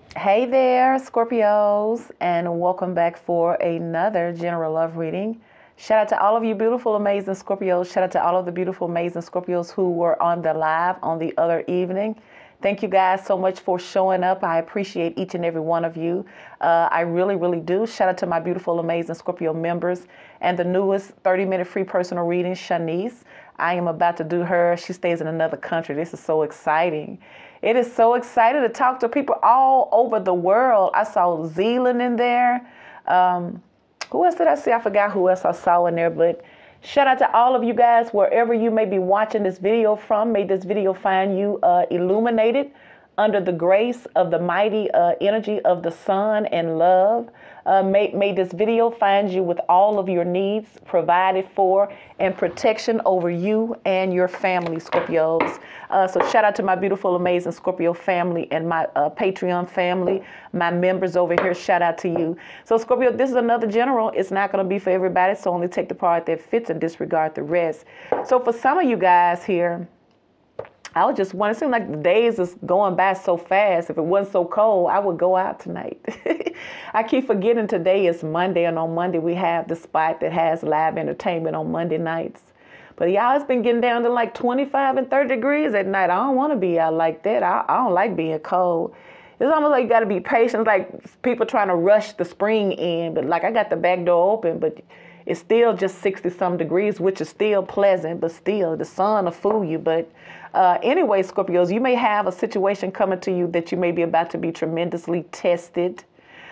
Hey there, Scorpios, and welcome back for another general love reading. Shout out to all of you beautiful, amazing Scorpios. Shout out to all of the beautiful, amazing Scorpios who were on the live on the other evening. Thank you guys so much for showing up. I appreciate each and every one of you. I really, really do. Shout out to my beautiful, amazing Scorpio members and the newest 30-minute free personal reading, Shanice. I am about to do her. She stays in another country. This is so exciting. It is so exciting to talk to people all over the world. I saw Zealand in there. Who else did I see? I forgot who else I saw in there, but shout out to all of you guys wherever you may be watching this video from. May this video find you illuminated under the grace of the mighty energy of the sun and love. May this video find you with all of your needs provided for and protection over you and your family, Scorpios. So shout out to my beautiful, amazing Scorpio family and my Patreon family, my members over here. Shout out to you. So Scorpio, this is another general. It's not going to be for everybody, so only take the part that fits and disregard the rest. So for some of you guys here, I was just wondering, it seems like the days is going by so fast. If it wasn't so cold, I would go out tonight. I keep forgetting today is Monday, and on Monday we have the spot that has live entertainment on Monday nights. But y'all, it's been getting down to like 25 and 30 degrees at night. I don't want to be out like that. I don't like being cold. It's almost like you got to be patient, like people trying to rush the spring in. But like I got the back door open, but it's still just 60-some degrees, which is still pleasant, but still the sun will fool you. But anyway, Scorpios, you may have a situation coming to you that you may be about to be tremendously tested.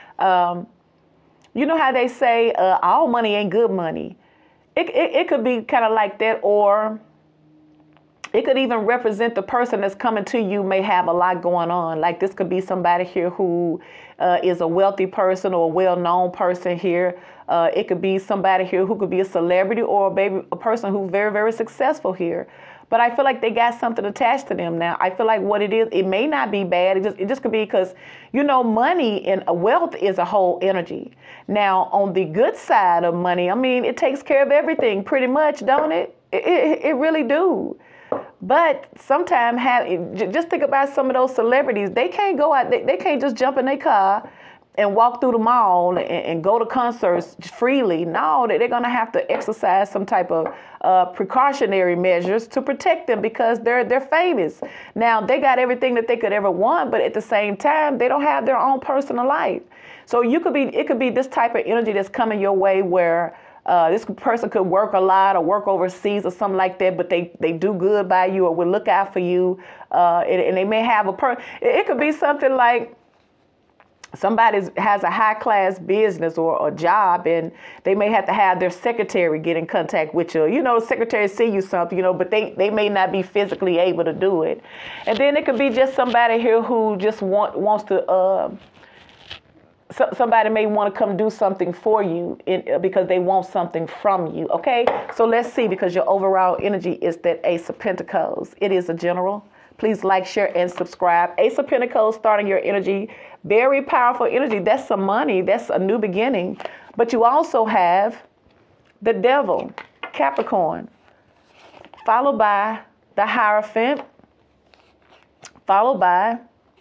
You know how they say all money ain't good money. It could be kind of like that, or it could even represent the person that's coming to you may have a lot going on. Like this could be somebody here who is a wealthy person or a well-known person here. It could be somebody here who could be a celebrity or a person who's very, very successful here. But I feel like they got something attached to them now. I feel like what it is, it may not be bad. It just could be because, you know, money and wealth is a whole energy. Now, on the good side of money, I mean, it takes care of everything pretty much, don't it? It really do. But sometimes just think about some of those celebrities. They can't go out. They can't just jump in their car and walk through the mall and go to concerts freely. No, they're going to have to exercise some type of precautionary measures to protect them because they're famous. Now, they got everything that they could ever want, but at the same time, they don't have their own personal life. So it could be this type of energy that's coming your way where this person could work a lot or work overseas or something like that, but they do good by you or will look out for you. And they may have it could be something like somebody has a high-class business or a job, and they may have to have their secretary get in contact with you. You know, the secretary see you something, you know, but they may not be physically able to do it. And then it could be just somebody here who just wants to, somebody may want to come do something for you because they want something from you, okay? So let's see, because your overall energy is that Ace of Pentacles. It is a general. Please like, share, and subscribe. Ace of Pentacles starting your energy. Very powerful energy. That's some money. That's a new beginning. But you also have the Devil, Capricorn, followed by the Hierophant, followed by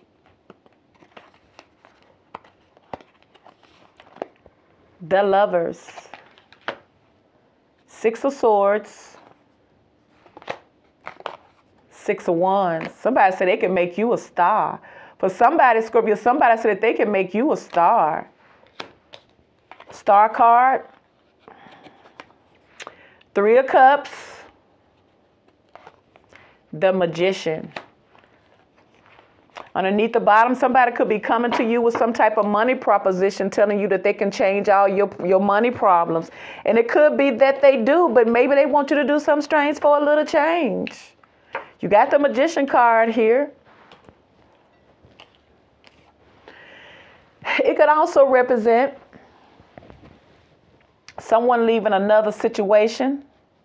the Lovers, Six of Swords, Six of Wands. Somebody said they can make you a star. For somebody, Scorpio, somebody said that they can make you a star. Star card, Three of Cups, the Magician. Underneath the bottom, somebody could be coming to you with some type of money proposition telling you that they can change all your money problems. And it could be that they do, but maybe they want you to do something strange for a little change. You got the Magician card here. It could also represent someone leaving another situation.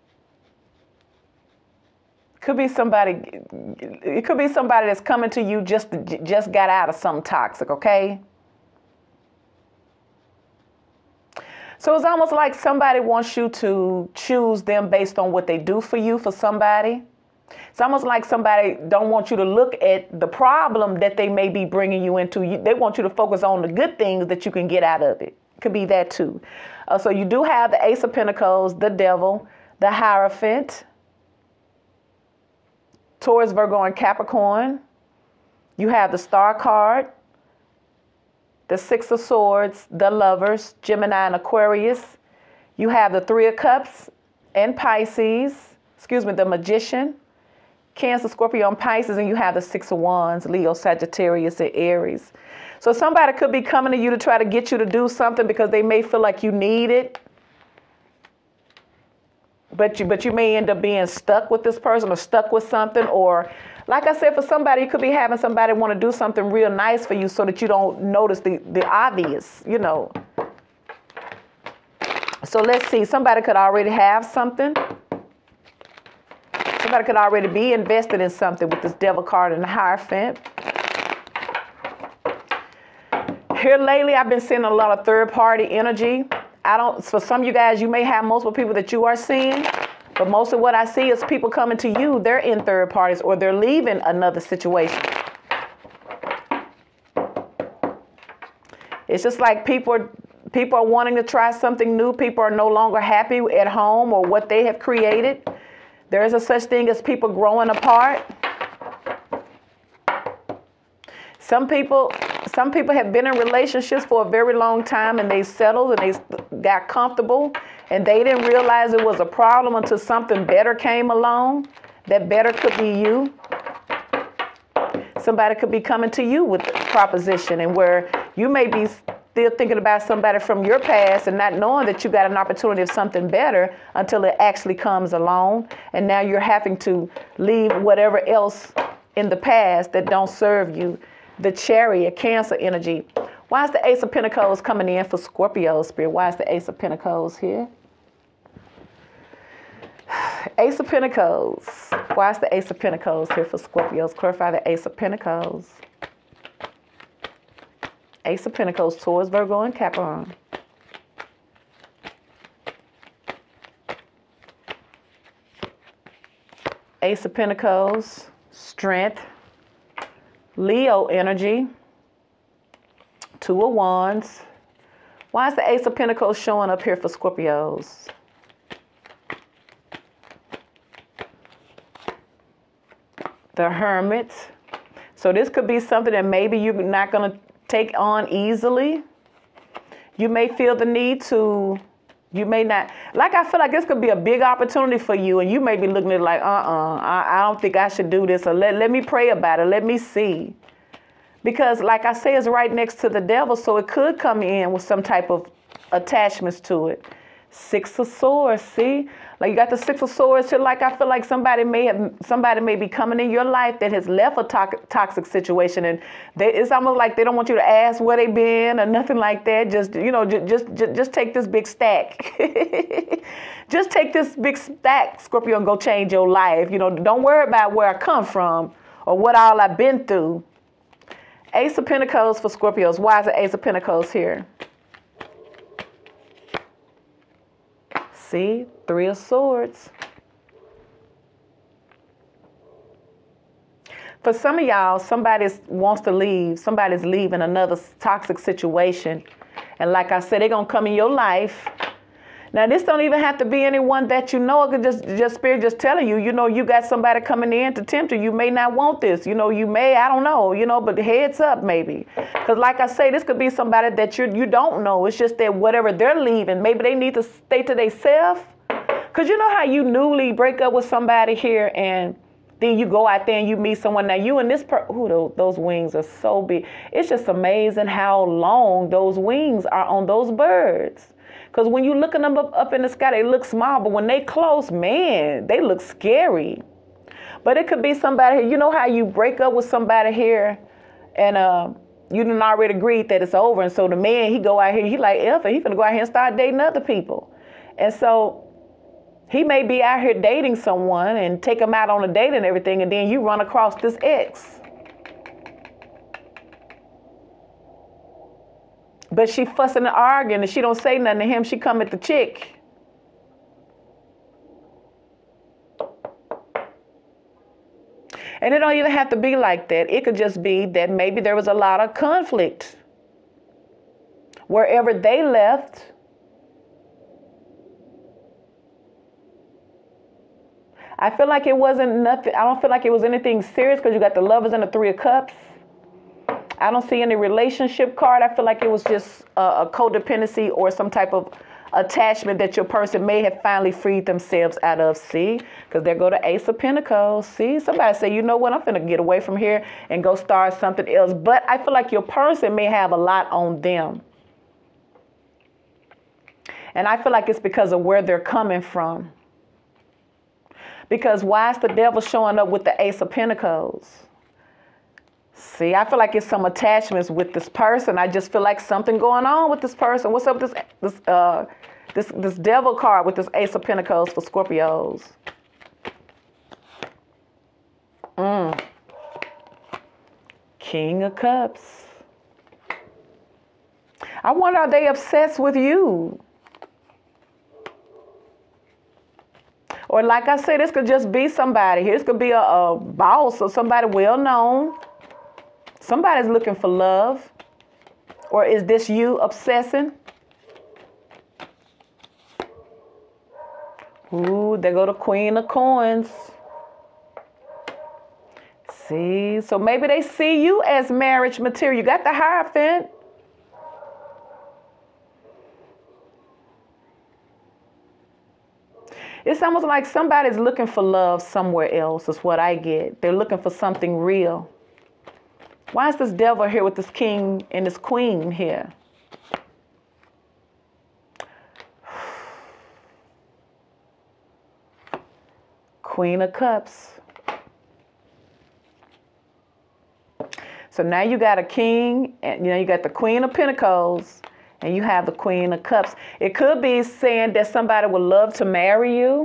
Could be somebody. It could be somebody that's coming to you just got out of something toxic, okay? So it's almost like somebody wants you to choose them based on what they do for you for somebody. It's almost like somebody don't want you to look at the problem that they may be bringing you into. They want you to focus on the good things that you can get out of it. Could be that too. So you do have the Ace of Pentacles, the Devil, the Hierophant, Taurus, Virgo, and Capricorn. You have the Star card, the Six of Swords, the Lovers, Gemini, and Aquarius. You have the Three of Cups and Pisces, the Magician, Cancer, Scorpio, and Pisces, and you have the Six of Wands, Leo, Sagittarius, and Aries. So somebody could be coming to you to try to get you to do something because they may feel like you need it. But you may end up being stuck with this person or stuck with something. Or, like I said, for somebody, you could be having somebody want to do something real nice for you so that you don't notice the obvious, you know. So let's see. Somebody could already have something. Somebody could already be invested in something with this Devil card and the Hierophant. Here lately, I've been seeing a lot of third-party energy. For some of you guys, you may have multiple people that you are seeing, but most of what I see is people coming to you. They're in third parties or they're leaving another situation. It's just like people are wanting to try something new. People are no longer happy at home or what they have created. There is a such thing as people growing apart. Some people have been in relationships for a very long time and they settled and they got comfortable and they didn't realize it was a problem until something better came along. That better could be you. Somebody could be coming to you with a proposition, and where you may be still thinking about somebody from your past and not knowing that you got an opportunity of something better until it actually comes along. And now you're having to leave whatever else in the past that don't serve you. The Chariot, Cancer energy. Why is the Ace of Pentacles coming in for Scorpio, Spirit? Why is the Ace of Pentacles here? Ace of Pentacles. Why is the Ace of Pentacles here for Scorpios? Clarify the Ace of Pentacles. Ace of Pentacles, Taurus, Virgo, and Capricorn. Ace of Pentacles, Strength. Leo energy, Two of Wands. Why is the Ace of Pentacles showing up here for Scorpios? The Hermit. So this could be something that maybe you're not going to take on easily. You may feel the need to, you may not, like I feel like this could be a big opportunity for you and you may be looking at it like, I don't think I should do this, or let me pray about it, let me see. Because like I say, it's right next to the Devil, so it could come in with some type of attachments to it. Six of Swords, see? Like you got the Six of Swords here, like I feel like somebody may be coming in your life that has left a toxic situation, and it's almost like they don't want you to ask where they been or nothing like that. Just, you know, just take this big stack. Just take this big stack, Scorpio, and go change your life. You know, don't worry about where I come from or what all I've been through. Ace of Pentacles for Scorpios. Why is the Ace of Pentacles here? See? Three of Swords. For some of y'all, somebody wants to leave. Somebody's leaving another toxic situation. And like I said, they're going to come in your life. Now, this don't even have to be anyone that you know. It could just Spirit just telling you, you know, you got somebody coming in to tempt you. You may not want this. You know, you may, I don't know, you know, but heads up maybe. Because like I say, this could be somebody that you don't know. It's just that whatever they're leaving, maybe they need to stay to themselves. Because you know how you newly break up with somebody here and then you go out there and you meet someone. Now you and this those wings are so big. It's just amazing how long those wings are on those birds. Because when you looking them up in the sky, they look small. But when they close, man, they look scary. But it could be somebody, you know how you break up with somebody here and you done already agreed that it's over. And so the man, he go out here, he like, F it, he finna go out here and start dating other people. And so he may be out here dating someone and take them out on a date and everything. And then you run across this ex. But she fussing and arguing and she don't say nothing to him. She come at the chick. And it don't even have to be like that. It could just be that maybe there was a lot of conflict wherever they left. I feel like it wasn't nothing. I don't feel like it was anything serious because you got the Lovers and the Three of Cups. I don't see any relationship card. I feel like it was just a codependency or some type of attachment that your person may have finally freed themselves out of. See, because there go the Ace of Pentacles. See, somebody say, you know what, I'm finna get away from here and go start something else. But I feel like your person may have a lot on them. And I feel like it's because of where they're coming from. Because why is the Devil showing up with the Ace of Pentacles? See, I feel like it's some attachments with this person. I just feel like something going on with this person. What's up with this Devil card with this Ace of Pentacles for Scorpios? King of Cups. I wonder, are they obsessed with you? Or like I said, this could just be somebody. This could be a boss or somebody well known. Somebody's looking for love. Or is this you obsessing? Ooh, there go the Queen of Coins. See, so maybe they see you as marriage material. You got the Hierophant. It's almost like somebody's looking for love somewhere else, is what I get. They're looking for something real. Why is this Devil here with this King and this Queen here? Queen of Cups. So now you got a King, and you got the Queen of Pentacles. And you have the Queen of Cups. It could be saying that somebody would love to marry you.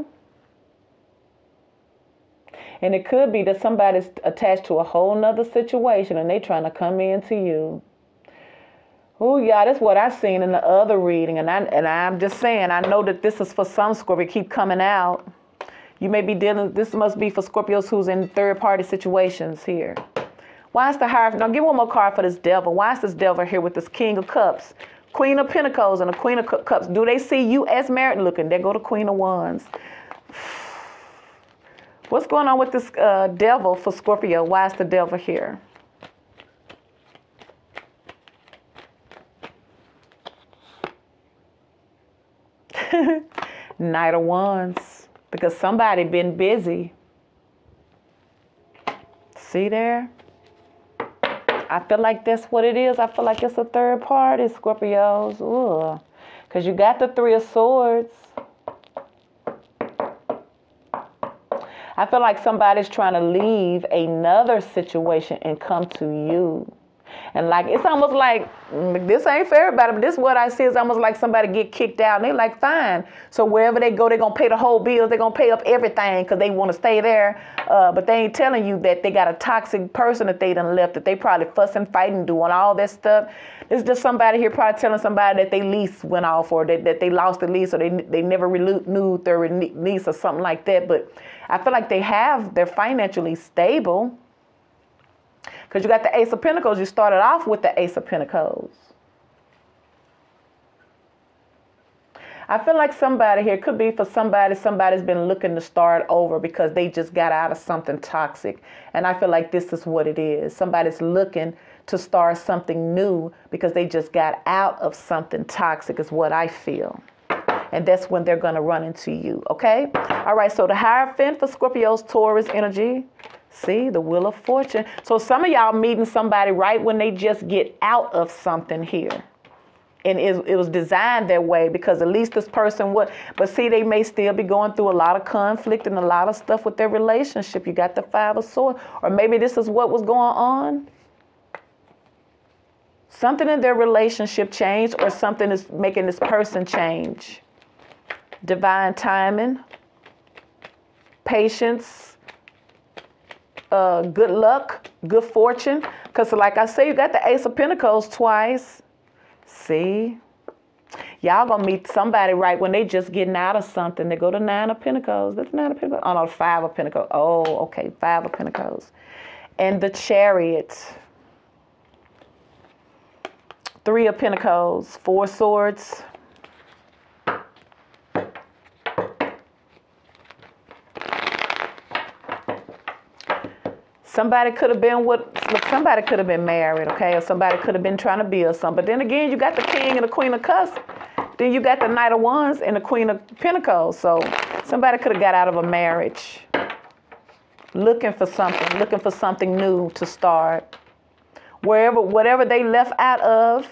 And it could be that somebody's attached to a whole nother situation and they trying to come into you. Oh, yeah, that's what I seen in the other reading. And I'm just saying, I know that this is for some Scorpio. Keep coming out. You may be dealing, this must be for Scorpios who's in third-party situations here. Why is the Hierophant? Now, give one more card for this Devil. Why is this Devil here with this King of Cups? Queen of Pentacles and the Queen of Cups. Do they see you as married looking? There go the Queen of Wands. What's going on with this Devil for Scorpio? Why is the Devil here? Knight of Wands. Because somebody been busy. See there? I feel like that's what it is. I feel like it's a third party, Scorpios. Ugh. Because you got the Three of Swords. I feel like somebody's trying to leave another situation and come to you. And like, it's almost like, this ain't for everybody, but this is what I see. Is almost like somebody get kicked out and they're like, fine. So wherever they go, they're going to pay the whole bill. They're going to pay up everything because they want to stay there. But they ain't telling you that they got a toxic person that they done left, that they probably fussing, fighting, doing all that stuff. It's just somebody here probably telling somebody that they lease went off, or that they lost the lease, or they never renewed their lease or something like that. But I feel like they're financially stable. Because you got the Ace of Pentacles. You started off with the Ace of Pentacles. I feel like somebody here, could be for somebody's been looking to start over because they just got out of something toxic. And I feel like this is what it is. Somebody's looking to start something new because they just got out of something toxic is what I feel. And that's when they're going to run into you, okay? All right, so the Hierophant for Scorpio's Taurus energy. See, the Wheel of Fortune. So some of y'all meeting somebody right when they just get out of something here. And it was designed that way because at least this person would. But see, they may still be going through a lot of conflict and a lot of stuff with their relationship. You got the Five of Swords. Or maybe this is what was going on. Something in their relationship changed, or something is making this person change. Divine timing. Patience. Good luck, good fortune. Because like I say, you got the Ace of Pentacles twice. See? Y'all gonna meet somebody right when they just getting out of something. They go to Nine of Pentacles. That's Nine of Pentacles. Oh no, Five of Pentacles. Oh, okay, Five of Pentacles. And the Chariot. Three of Pentacles. Four Swords. Somebody could have been somebody could have been married, okay? Or somebody could have been trying to build something. But then again, you got the King and the Queen of Cups. Then you got the Knight of Wands and the Queen of Pentacles. So somebody could have got out of a marriage. Looking for something new to start. Whatever they left out of,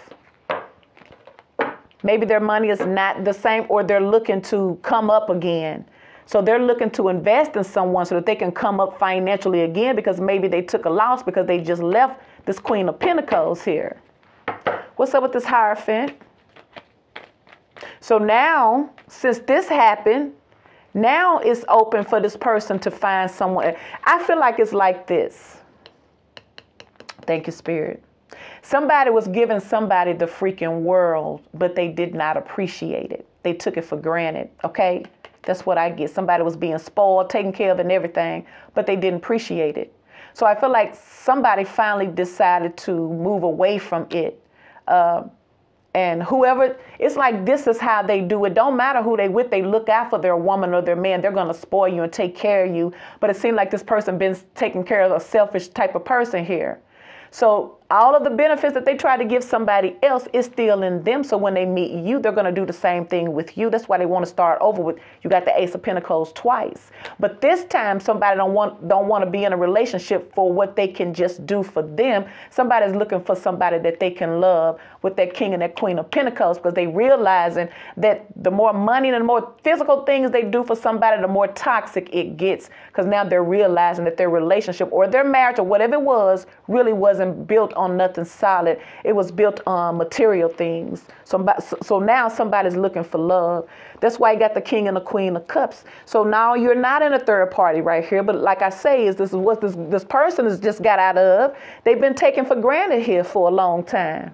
maybe their money is not the same, or they're looking to come up again. So they're looking to invest in someone so that they can come up financially again, because maybe they took a loss because they just left this Queen of Pentacles here. What's up with this Hierophant? So now, since this happened, now it's open for this person to find someone. I feel like it's like this. Thank you, Spirit. Somebody was giving somebody the freaking world, but they did not appreciate it. They took it for granted, okay? That's what I get. Somebody was being spoiled, taken care of and everything, but they didn't appreciate it. So I feel like somebody finally decided to move away from it. And whoever, it's like this is how they do it. Don't matter who they with, they look out for their woman or their man. They're going to spoil you and take care of you. But it seems like this person been taking care of a selfish type of person here. So all of the benefits that they try to give somebody else is still in them. So when they meet you, they're going to do the same thing with you. That's why they want to start over with. You got the Ace of Pentacles twice. But this time, somebody don't want to be in a relationship for what they can just do for them. Somebody's looking for somebody that they can love with that King and that Queen of Pentacles, because they realizing that the more money and the more physical things they do for somebody, the more toxic it gets. Because now they're realizing that their relationship or their marriage or whatever it was really wasn't built on nothing solid. It was built on material things. So now somebody's looking for love. That's why you got the King and the Queen of Cups. So now you're not in a third party right here. But like I say, this is what this person has just got out of. They've been taken for granted here for a long time.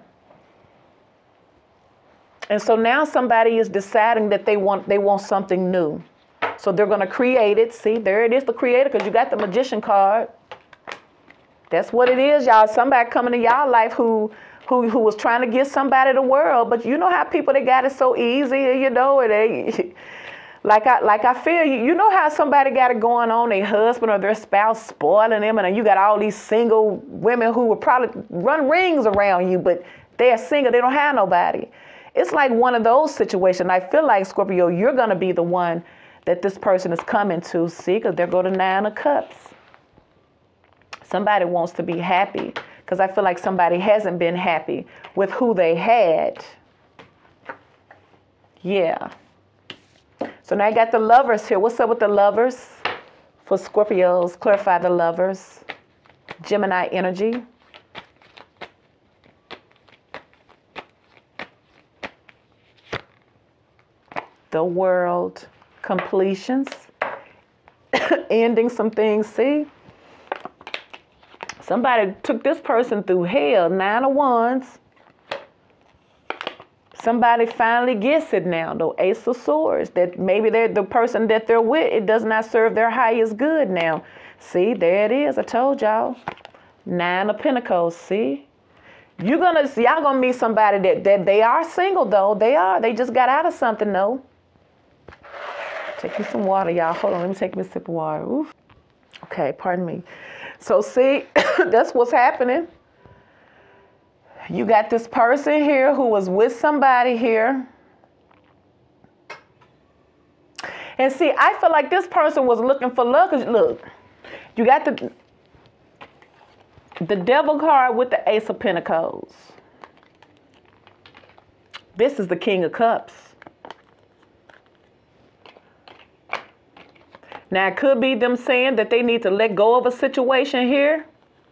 And so now somebody is deciding that they want something new. So they're going to create it. See, there it is, the creator, because you got the Magician card. That's what it is, y'all. Somebody coming to y'all life who was trying to give somebody the world. But you know how people, they got it so easy, you know, they like I feel you know how somebody got it going on, their husband or their spouse spoiling them, and you got all these single women who would probably run rings around you, but they're single, they don't have nobody. It's like one of those situations. I feel like, Scorpio, you're going to be the one that this person is coming to. See, because they're going to Nine of Cups. Somebody wants to be happy, because I feel like somebody hasn't been happy with who they had. Yeah. So now I got the Lovers here. What's up with the Lovers? For Scorpios, clarify the Lovers. Gemini energy. The World, completions, ending some things. See, somebody took this person through hell. Nine of Wands. Somebody finally gets it now, though. Ace of Swords, that maybe the person that they're with, it does not serve their highest good now. See, there it is. I told y'all. Nine of Pentacles. See, y'all gonna meet somebody that they are single, though. They just got out of something, though. Take me some water, y'all. Hold on, let me take me a sip of water. Oof. Okay, pardon me. So see, that's what's happening. You got this person here who was with somebody here. And see, I feel like this person was looking for love. Because look, you got the Devil card with the Ace of Pentacles. This is the King of Cups. Now, it could be them saying that they need to let go of a situation here.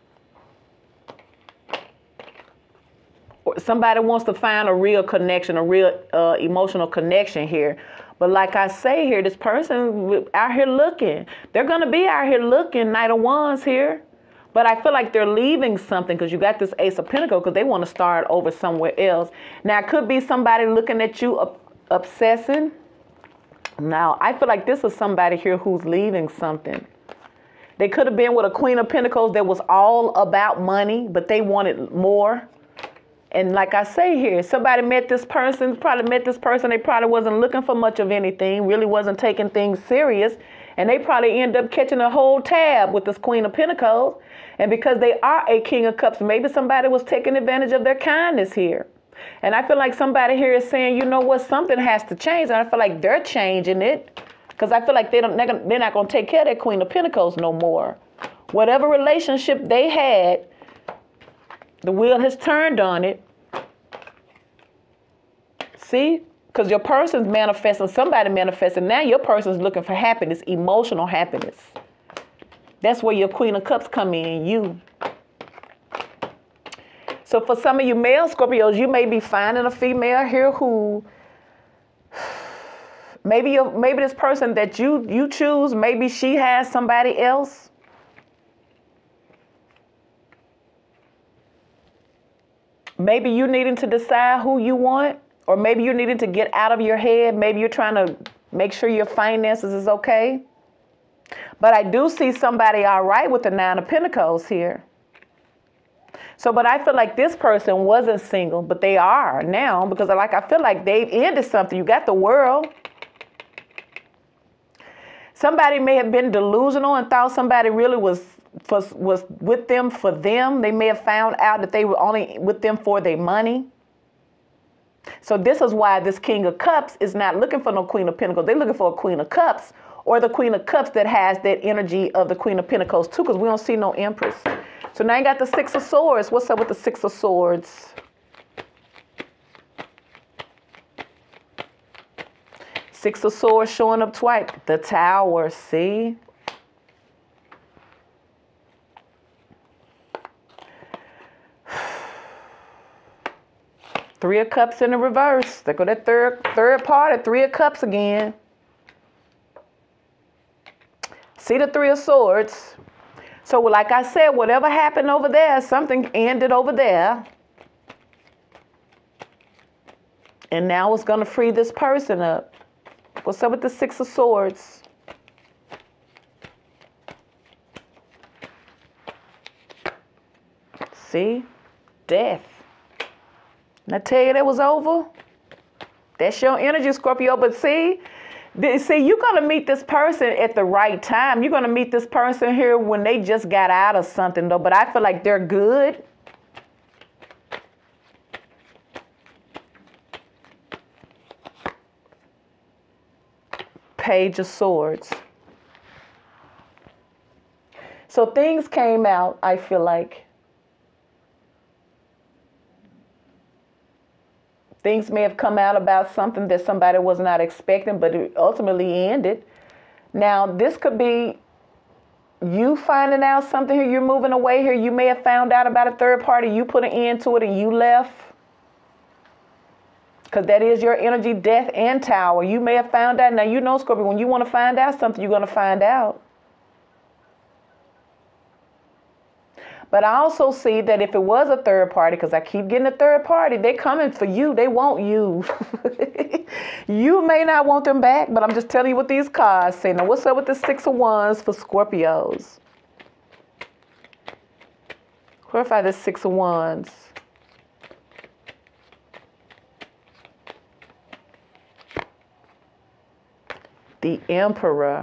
Or somebody wants to find a real connection, a real emotional connection here. But like I say here, this person out here looking. They're going to be out here looking, Knight of Wands here. But I feel like they're leaving something because you got this Ace of Pentacles because they want to start over somewhere else. Now, it could be somebody looking at you obsessing. Now, I feel like this is somebody here who's leaving something. They could have been with a Queen of Pentacles that was all about money, but they wanted more. And like I say here, somebody met this person, they probably wasn't looking for much of anything, really wasn't taking things serious. And they probably end up catching a whole tab with this Queen of Pentacles. And because they are a King of Cups, maybe somebody was taking advantage of their kindness here. And I feel like somebody here is saying, you know what, something has to change. And I feel like they're changing it. Because I feel like they're not going to take care of that Queen of Pentacles no more. Whatever relationship they had, the wheel has turned on it. See? Because your person's manifesting, somebody manifesting. Now your person's looking for happiness, emotional happiness. That's where your Queen of Cups come in, you. So for some of you male Scorpios, you may be finding a female here who, maybe this person that you choose, maybe she has somebody else. Maybe you needing to decide who you want. Or maybe you're needing to get out of your head. Maybe you're trying to make sure your finances is okay. But I do see somebody all right with the Nine of Pentacles here. So, but I feel like this person wasn't single, but they are now because I feel like they've ended something. You got the World. Somebody may have been delusional and thought somebody really was with them for them. They may have found out that they were only with them for their money. So this is why this King of Cups is not looking for no Queen of Pentacles. They're looking for a Queen of Cups or the Queen of Cups that has that energy of the Queen of Pentacles too, because we don't see no Empress. So now you got the Six of Swords. What's up with the Six of Swords? Six of Swords showing up twice. The Tower, see? Three of Cups in the reverse. There go that third part, Three of Cups again. See the Three of Swords. So like I said, whatever happened over there, something ended over there. And now it's going to free this person up. What's up with the Six of Swords? See? Death. And I tell you that was over. That's your energy, Scorpio. But see, you're going to meet this person at the right time. You're going to meet this person here when they just got out of something, though. But I feel like they're good. Page of Swords. So things came out, I feel like. Things may have come out about something that somebody was not expecting, but it ultimately ended. Now, this could be you finding out something here. You're moving away here. You may have found out about a third party. You put an end to it and you left. Because that is your energy, Death and Tower. You may have found out. Now, you know, Scorpio, when you want to find out something, you're going to find out. But I also see that if it was a third party, because I keep getting a third party, they're coming for you. They want you. You may not want them back, but I'm just telling you what these cards say. Now, what's up with the Six of Wands for Scorpios? Clarify the Six of Wands. The Emperor.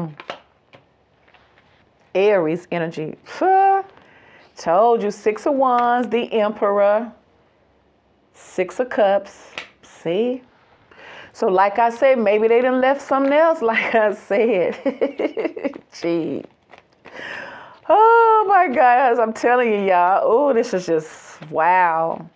Aries energy. Told you, Six of Wands, the Emperor, Six of Cups. See? So like I said, maybe they done left something else, like I said. Gee. Oh, my gosh. I'm telling you, y'all. Oh, this is just, wow.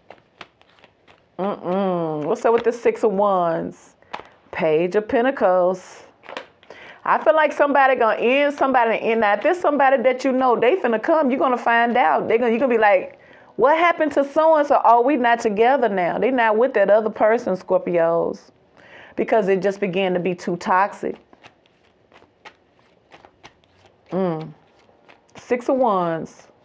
What's up with the Six of Wands? Page of Pentacles. I feel like somebody gonna end somebody, and now if there's somebody that you know, they finna come, you're gonna find out. You're gonna be like, what happened to so-and-so? Oh, we not together now. They not with that other person, Scorpios. Because it just began to be too toxic. Six of Wands.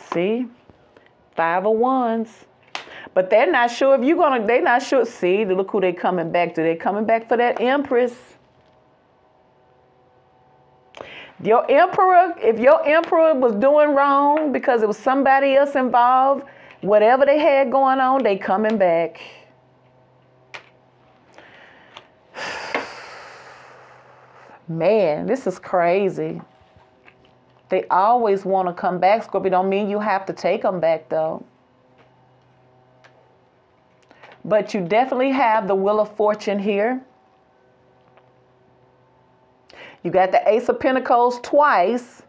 See? 5 of Wands. But they're not sure if you're going to, they're not sure. See, look who they coming back to. They're coming back for that Empress. Your Emperor, if your Emperor was doing wrong because it was somebody else involved, whatever they had going on, they coming back. Man, this is crazy. They always want to come back, Scorpio. Don't mean you have to take them back, though. But you definitely have the Wheel of Fortune here. You got the Ace of Pentacles twice.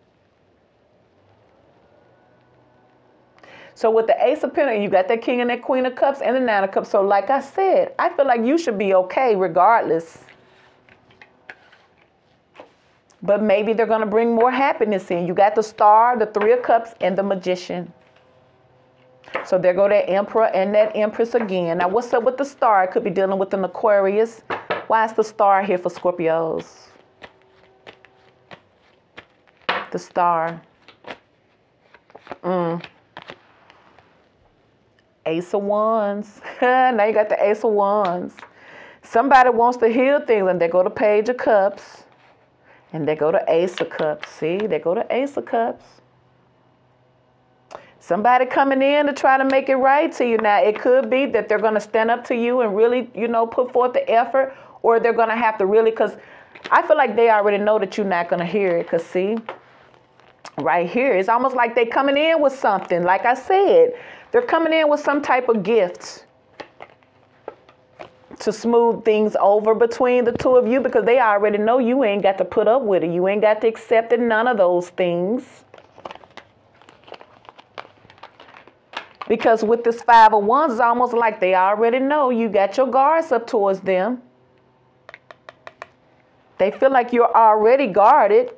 So with the Ace of Pentacles, you got that King and that Queen of Cups and the Nine of Cups. So like I said, I feel like you should be okay regardless. But maybe they're going to bring more happiness in. You got the Star, the Three of Cups, and the Magician. So there go that Emperor and that Empress again. Now what's up with the Star? It could be dealing with an Aquarius. Why is the Star here for Scorpios? The Star. Ace of Wands. Now you got the Ace of Wands. Somebody wants to heal things, and they go to Page of Cups. And they go to Ace of Cups. See, they go to Ace of Cups. Somebody coming in to try to make it right to you. Now, it could be that they're going to stand up to you and really, you know, put forth the effort. Or they're going to have to really, because I feel like they already know that you're not going to hear it. Because, see, right here, it's almost like they coming in with something. Like I said, they're coming in with some type of gift to smooth things over between the two of you, because they already know you ain't got to put up with it. You ain't got to accept it, none of those things. Because with this Five of Wands, it's almost like they already know you got your guards up towards them. They feel like you're already guarded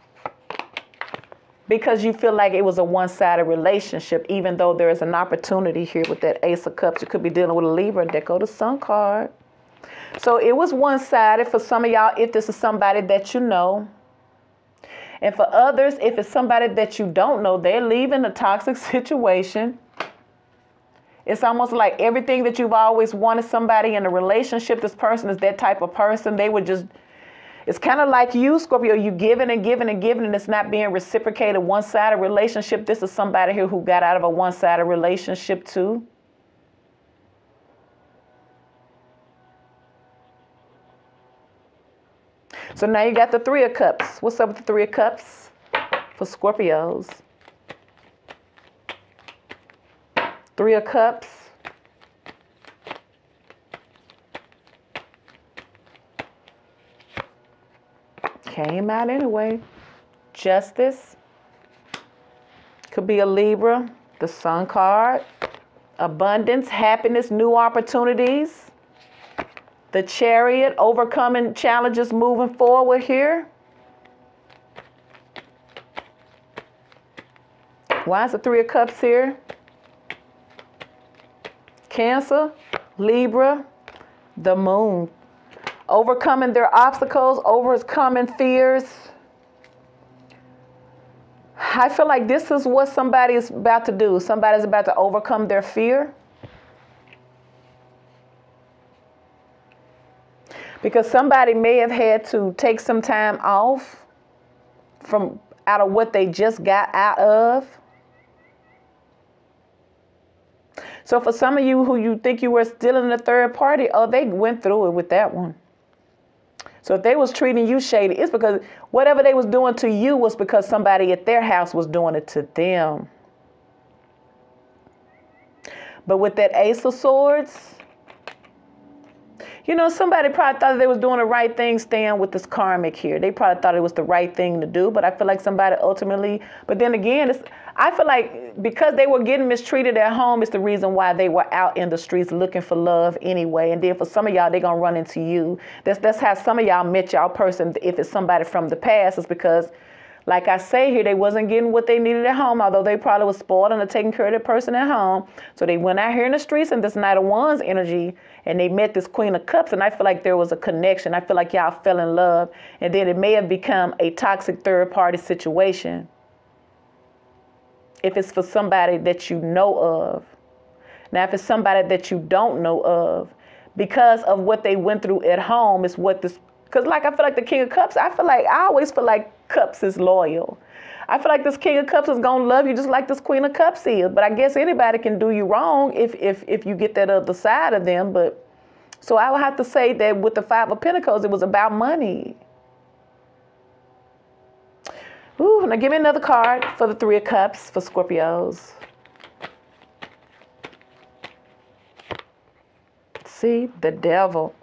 because you feel like it was a one-sided relationship, even though there is an opportunity here with that Ace of Cups. You could be dealing with a Libra. That go to Sun card. So it was one-sided for some of y'all if this is somebody that you know. And for others, if it's somebody that you don't know, they're leaving a toxic situation. It's almost like everything that you've always wanted somebody in a relationship, this person is that type of person. They would just, it's kind of like you, Scorpio, you giving and giving and giving, and it's not being reciprocated, one-sided relationship. This is somebody here who got out of a one-sided relationship too. So now you got the Three of Cups. What's up with the Three of Cups for Scorpios? Three of Cups. Came out anyway. Justice. Could be a Libra. The Sun card. Abundance, happiness, new opportunities. The Chariot, overcoming challenges, moving forward here. Why is the Three of Cups here? Cancer, Libra, the Moon. Overcoming their obstacles, overcoming fears. I feel like this is what somebody is about to do. Somebody's about to overcome their fear. Because somebody may have had to take some time off from out of what they just got out of. So for some of you who you think you were still in the third party, oh, they went through it with that one. So if they was treating you shady, it's because whatever they was doing to you was because somebody at their house was doing it to them. But with that Ace of Swords, you know, somebody probably thought they was doing the right thing staying with this karmic here. They probably thought it was the right thing to do, but I feel like somebody ultimately, but then again, I feel like because they were getting mistreated at home is the reason why they were out in the streets looking for love anyway. And then for some of y'all, they're going to run into you. That's how some of y'all met y'all person. If it's somebody from the past, it's because, like I say here, they wasn't getting what they needed at home, although they probably was spoiled and taking care of their person at home. So they went out here in the streets in this Knight of Wands energy, and they met this Queen of Cups, and I feel like there was a connection. I feel like y'all fell in love, and then it may have become a toxic third-party situation. if it's for somebody that you know of. Now, if it's somebody that you don't know of, because of what they went through at home is what this, because like I feel like the King of Cups, I always feel like Cups is loyal. I feel like this King of Cups is going to love you just like this Queen of Cups is. But I guess anybody can do you wrong if you get that other side of them. But so I would have to say that with the Five of Pentacles, it was about money. Ooh, now give me another card for the Three of Cups for Scorpios. See, the Devil.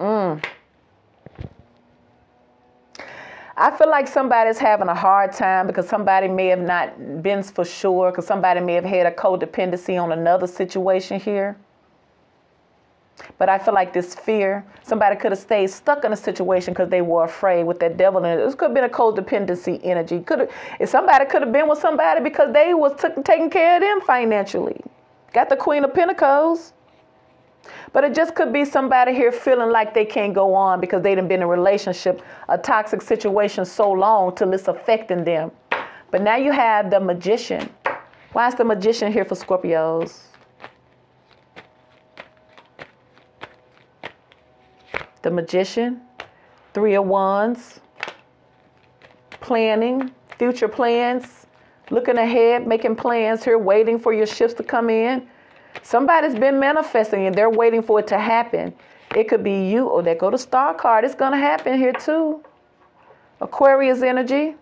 I feel like somebody's having a hard time because somebody may have not been for sure, because somebody may have had a codependency on another situation here. But I feel like this fear, somebody could have stayed stuck in a situation because they were afraid with that devil in it. This could have been a codependency energy. If somebody could have been with somebody because they was taking care of them financially. Got the Queen of Pentacles. But it just could be somebody here feeling like they can't go on because they done been in a relationship, a toxic situation so long till it's affecting them. But now you have the Magician. Why is the Magician here for Scorpios? The Magician, Three of Wands, planning, future plans, looking ahead, making plans here, waiting for your shifts to come in. Somebody's been manifesting and they're waiting for it to happen. It could be you. Oh, there go the Star card. It's going to happen here too. Aquarius energy.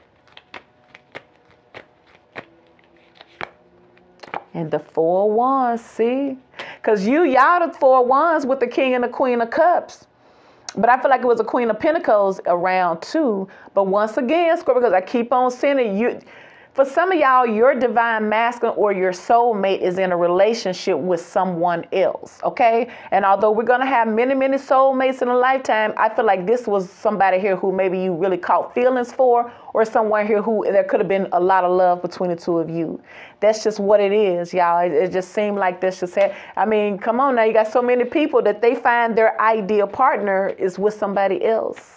And the Four of Wands, see? Because y'all the Four of Wands with the King and the Queen of Cups. But I feel like it was a Queen of Pentacles around too. But once again, Scorpio, because I keep on seeing it, for some of y'all, your divine masculine or your soulmate is in a relationship with someone else, okay? And although we're going to have many, many soulmates in a lifetime, I feel like this was somebody here who maybe you really caught feelings for, or someone here who there could have been a lot of love between the two of you. That's just what it is, y'all. It just seemed like this just had, I mean, come on now. You got so many people that they find their ideal partner is with somebody else.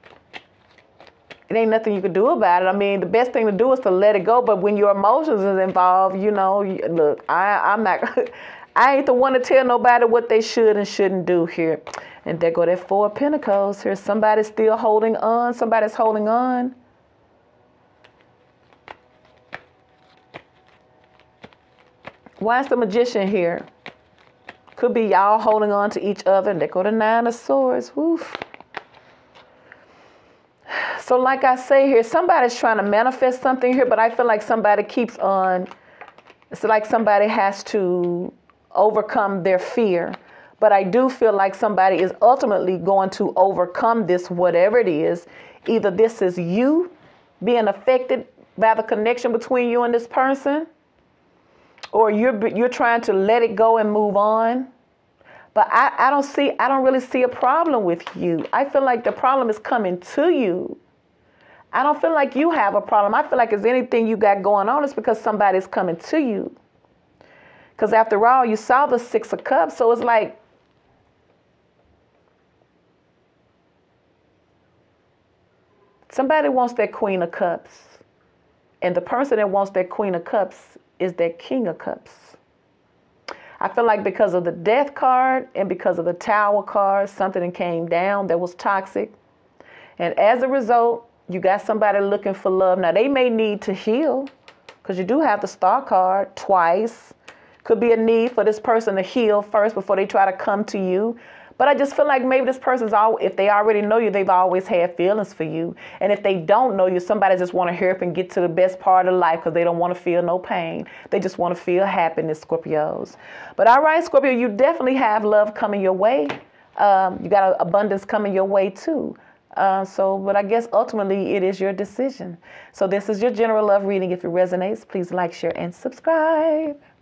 It ain't nothing you can do about it. I mean, the best thing to do is to let it go. But when your emotions is involved, you know, look, I'm not, I ain't the one to tell nobody what they should and shouldn't do here. And there go that Four of Pentacles here. Somebody's still holding on. Somebody's holding on. Why is the Magician here? Could be y'all holding on to each other. And there go the Nine of Swords. Woof. So like I say here, somebody's trying to manifest something here, but I feel like somebody keeps on, it's like somebody has to overcome their fear. But I do feel like somebody is ultimately going to overcome this, whatever it is. Either this is you being affected by the connection between you and this person, or you're trying to let it go and move on. But I don't really see a problem with you. I feel like the problem is coming to you. I don't feel like you have a problem. I feel like it's anything you got going on, it's because somebody's coming to you. Because after all, you saw the Six of Cups. So it's like, somebody wants that Queen of Cups. And the person that wants that Queen of Cups is that King of Cups. I feel like because of the Death card and because of the Tower card, something came down that was toxic. And as a result, you got somebody looking for love. Now, they may need to heal because you do have the Star card twice. Could be a need for this person to heal first before they try to come to you. But I just feel like maybe this person's, if they already know you, they've always had feelings for you. And if they don't know you, somebody just want to hurry up and get to the best part of life because they don't want to feel no pain. They just want to feel happiness, Scorpios. But all right, Scorpio, you definitely have love coming your way. You got abundance coming your way too. But I guess ultimately it is your decision. So this is your general love reading. If it resonates, please like, share, and subscribe.